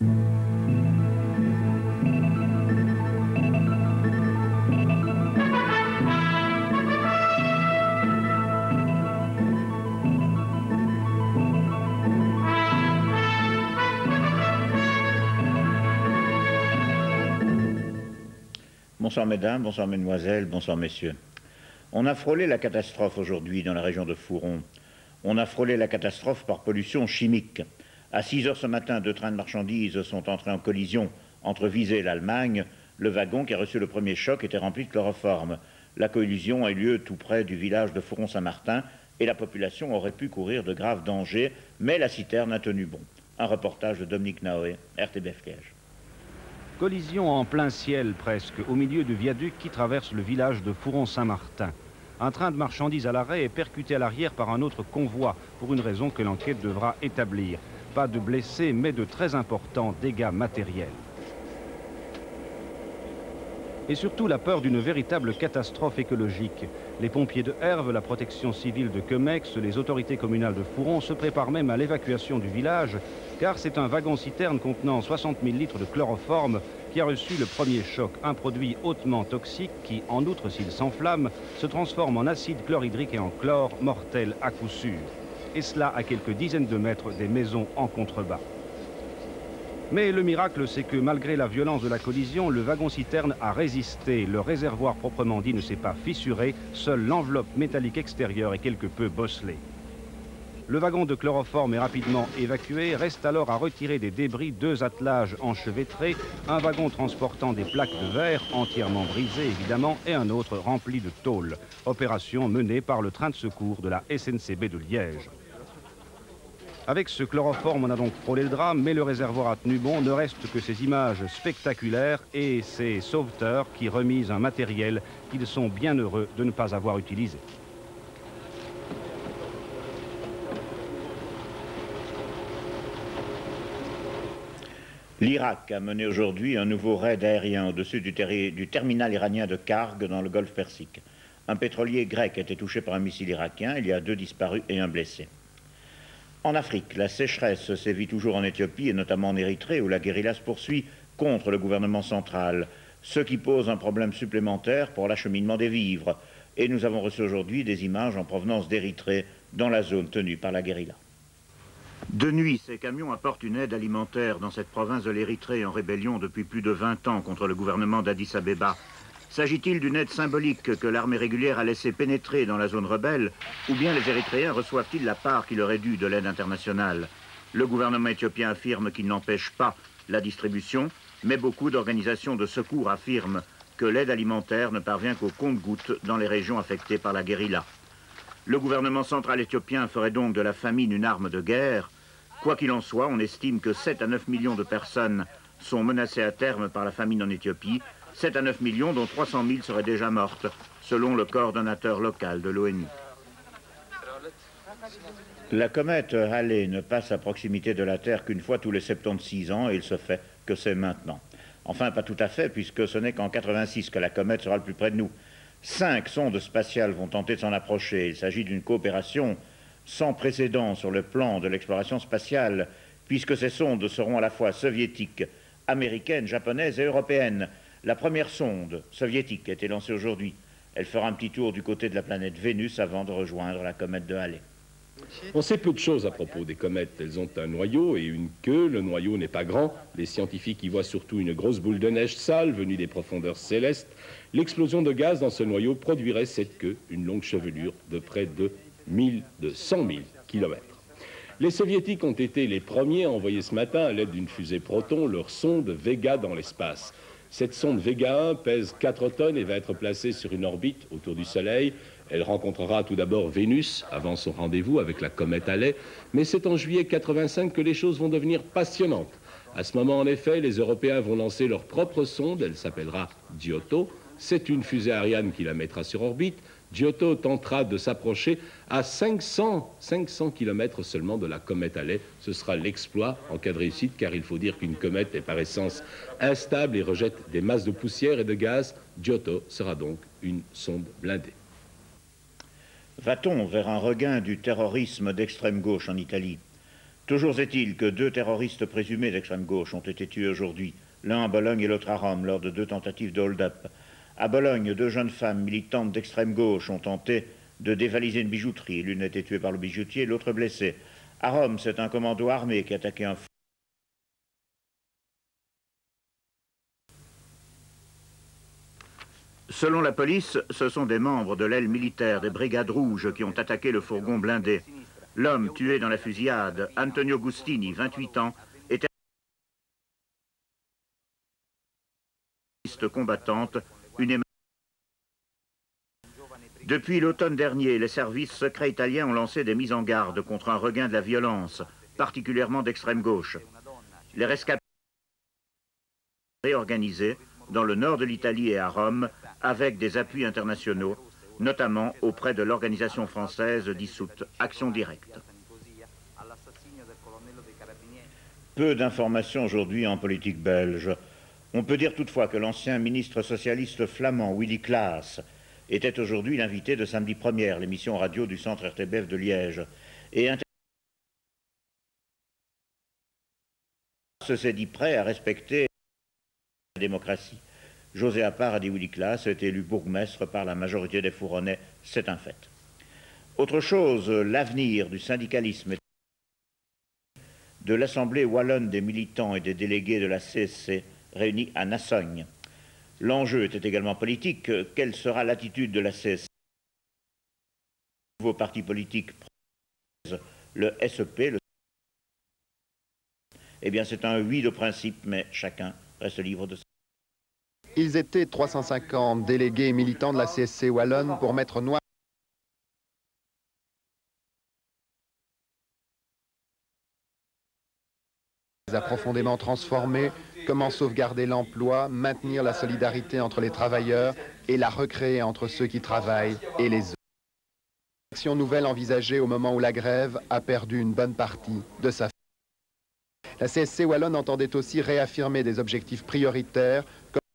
Bonsoir mesdames, bonsoir mesdemoiselles, bonsoir messieurs. On a frôlé la catastrophe aujourd'hui dans la région de Fouron. On a frôlé la catastrophe par pollution chimique. À 6 heures ce matin, 2 trains de marchandises sont entrés en collision entre Visé et l'Allemagne. Le wagon qui a reçu le premier choc était rempli de chloroforme. La collision a eu lieu tout près du village de Fouron-Saint-Martin et la population aurait pu courir de graves dangers, mais la citerne a tenu bon. Un reportage de Dominique Naoé, RTBF Liège. Collision en plein ciel presque, au milieu du viaduc qui traverse le village de Fouron-Saint-Martin. Un train de marchandises à l'arrêt est percuté à l'arrière par un autre convoi, pour une raison que l'enquête devra établir. Pas de blessés, mais de très importants dégâts matériels. Et surtout la peur d'une véritable catastrophe écologique. Les pompiers de Herve, la protection civile de Quemex, les autorités communales de Fouron se préparent même à l'évacuation du village, car c'est un wagon-citerne contenant 60 000 litres de chloroforme qui a reçu le premier choc, un produit hautement toxique qui, en outre s'il s'enflamme, se transforme en acide chlorhydrique et en chlore, mortel à coup sûr. Et cela à quelques dizaines de mètres des maisons en contrebas. Mais le miracle, c'est que malgré la violence de la collision, le wagon-citerne a résisté. Le réservoir proprement dit ne s'est pas fissuré, seule l'enveloppe métallique extérieure est quelque peu bosselée. Le wagon de chloroforme est rapidement évacué. Reste alors à retirer des débris 2 attelages enchevêtrés, un wagon transportant des plaques de verre entièrement brisées évidemment et un autre rempli de tôle. Opération menée par le train de secours de la SNCB de Liège. Avec ce chloroforme, on a donc frôlé le drame, mais le réservoir a tenu bon. Ne reste que ces images spectaculaires et ces sauveteurs qui remisent un matériel qu'ils sont bien heureux de ne pas avoir utilisé. L'Irak a mené aujourd'hui un nouveau raid aérien au-dessus du terminal iranien de Karg dans le golfe Persique. Un pétrolier grec a été touché par un missile irakien. Il y a 2 disparus et 1 blessé. En Afrique, la sécheresse sévit toujours en Éthiopie et notamment en Érythrée où la guérilla se poursuit contre le gouvernement central, ce qui pose un problème supplémentaire pour l'acheminement des vivres. Et nous avons reçu aujourd'hui des images en provenance d'Érythrée dans la zone tenue par la guérilla. De nuit, ces camions apportent une aide alimentaire dans cette province de l'Érythrée en rébellion depuis plus de 20 ans contre le gouvernement d'Addis Abeba. S'agit-il d'une aide symbolique que l'armée régulière a laissé pénétrer dans la zone rebelle, ou bien les Érythréens reçoivent-ils la part qui leur est due de l'aide internationale? Le gouvernement éthiopien affirme qu'il n'empêche pas la distribution, mais beaucoup d'organisations de secours affirment que l'aide alimentaire ne parvient qu'au compte-gouttes dans les régions affectées par la guérilla. Le gouvernement central éthiopien ferait donc de la famine une arme de guerre. Quoi qu'il en soit, on estime que 7 à 9 millions de personnes sont menacées à terme par la famine en Éthiopie, 7 à 9 millions dont 300 000 seraient déjà mortes, selon le coordonnateur local de l'ONU. La comète Halley ne passe à proximité de la Terre qu'une fois tous les 76 ans et il se fait que c'est maintenant. Enfin, pas tout à fait, puisque ce n'est qu'en 86 que la comète sera le plus près de nous. 5 sondes spatiales vont tenter de s'en approcher. Il s'agit d'une coopération sans précédent sur le plan de l'exploration spatiale, puisque ces sondes seront à la fois soviétiques, américaines, japonaises et européennes. La première sonde soviétique a été lancée aujourd'hui. Elle fera un petit tour du côté de la planète Vénus avant de rejoindre la comète de Halley. On sait peu de choses à propos des comètes. Elles ont un noyau et une queue. Le noyau n'est pas grand. Les scientifiques y voient surtout une grosse boule de neige sale venue des profondeurs célestes. L'explosion de gaz dans ce noyau produirait cette queue, une longue chevelure de près de 100 000 kilomètres. Les soviétiques ont été les premiers à envoyer ce matin, à l'aide d'une fusée Proton, leur sonde Vega dans l'espace. Cette sonde Vega 1 pèse 4 tonnes et va être placée sur une orbite autour du Soleil. Elle rencontrera tout d'abord Vénus avant son rendez-vous avec la comète Halley, mais c'est en juillet 85 que les choses vont devenir passionnantes. À ce moment, en effet, les Européens vont lancer leur propre sonde, elle s'appellera Giotto. C'est une fusée Ariane qui la mettra sur orbite. Giotto tentera de s'approcher à 500 km seulement de la comète Halley. Ce sera l'exploit en cas de réussite, car il faut dire qu'une comète est par essence instable et rejette des masses de poussière et de gaz. Giotto sera donc une sonde blindée. Va-t-on vers un regain du terrorisme d'extrême gauche en Italie? Toujours est-il que 2 terroristes présumés d'extrême gauche ont été tués aujourd'hui, l'un à Bologne et l'autre à Rome, lors de 2 tentatives de hold-up. À Bologne, 2 jeunes femmes militantes d'extrême gauche ont tenté de dévaliser une bijouterie. L'une a été tuée par le bijoutier, l'autre blessée. À Rome, c'est un commando armé qui a attaqué un fou. Selon la police, ce sont des membres de l'aile militaire des Brigades Rouges qui ont attaqué le fourgon blindé. L'homme tué dans la fusillade, Antonio Gustini, 28 ans, était une combattante, une. Depuis l'automne dernier, les services secrets italiens ont lancé des mises en garde contre un regain de la violence, particulièrement d'extrême gauche. Les rescapés sont réorganisés dans le nord de l'Italie et à Rome, avec des appuis internationaux, notamment auprès de l'organisation française dissoute Action Directe. Peu d'informations aujourd'hui en politique belge. On peut dire toutefois que l'ancien ministre socialiste flamand Willy Claes était aujourd'hui l'invité de Samedi Première, l'émission radio du centre RTBF de Liège. Et s'est dit prêt à respecter la démocratie. José Appart a dit Willy Claes a été élu bourgmestre par la majorité des Fouronnais, c'est un fait. Autre chose, l'avenir du syndicalisme de l'Assemblée wallonne des militants et des délégués de la CSC réunis à Nassogne. L'enjeu était également politique. Quelle sera l'attitude de la CSC? Le nouveau parti politique, le SEP, eh bien c'est un oui de principe, mais chacun reste libre de ça. Ils étaient 350 délégués militants de la CSC wallonne pour mettre noir a profondément transformé. Comment sauvegarder l'emploi, maintenir la solidarité entre les travailleurs et la recréer entre ceux qui travaillent et les autres. L'action nouvelle envisagée au moment où la grève a perdu une bonne partie de sa. La CSC wallonne entendait aussi réaffirmer des objectifs prioritaires comme